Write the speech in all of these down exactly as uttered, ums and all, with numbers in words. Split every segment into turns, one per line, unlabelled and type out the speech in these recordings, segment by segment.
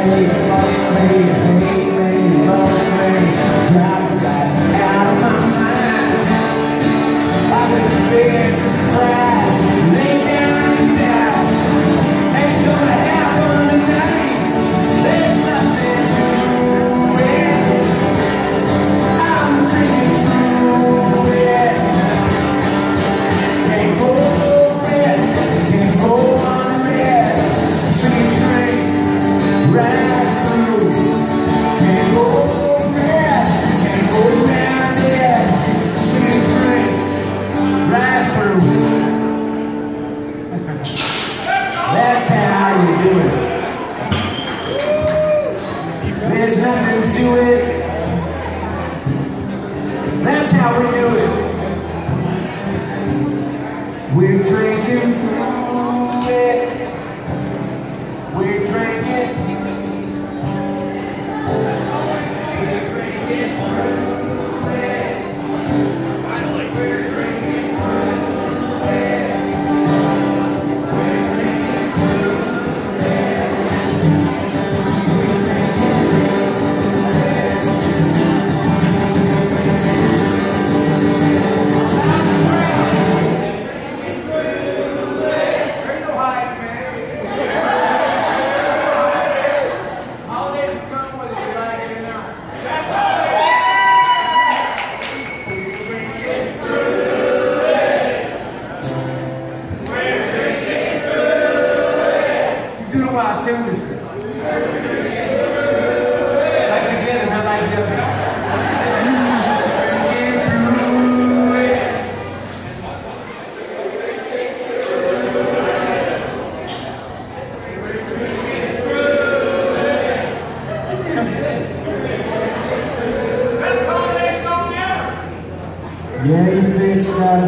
Yeah, you fixed us.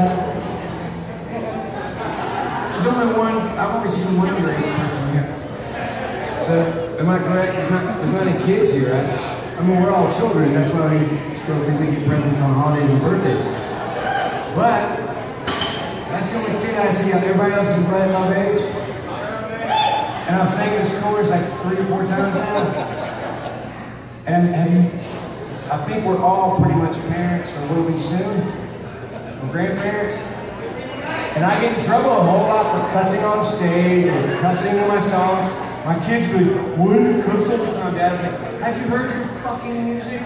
There's only one, I've only seen one underage person here. So, am I correct? There's not, there's not any kids here, right? I mean, we're all children, that's why we still think we get presents on holidays and birthdays. But, that's the only kid I see. Everybody else is right of age. And I've sang this chorus like three or four times now. And have you, I think we're all pretty much parents, or will be soon, or grandparents. And I get in trouble a whole lot for cussing on stage or cussing in my songs. My kids go, why do you cuss all the time? Dad's like, have you heard your fucking music?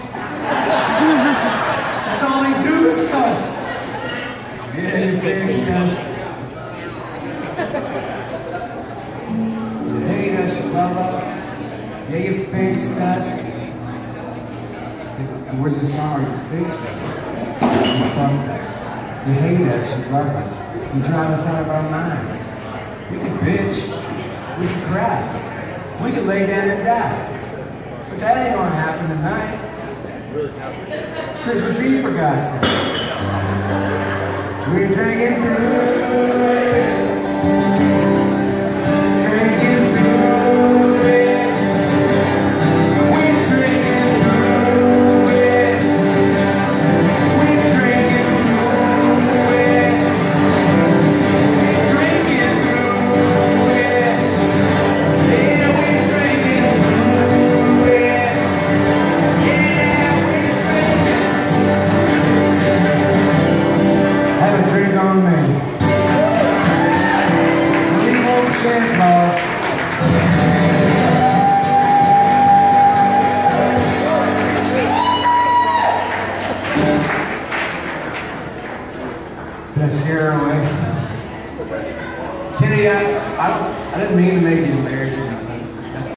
That's all they do is cuss. Yeah, you fixed us. You hate us, you love us. Yeah, you fixed us. Where's the song? You fixed us. You fucked us. You hate us. You love us. You drive us out of our minds. We could bitch. We could cry. We could lay down and die. But that ain't gonna happen tonight. It's Christmas Eve, for God's sake. We're drinking through it. Drinking through it. We're drinking through it. We're drinking through it. We're drinking through it. Yeah, we're drinking through it. Yeah, we're drinking. Have a drink on me. Leave old Santa Claus. Can I scare her away? Kenny, I, I, don't, I didn't mean to make you embarrassed.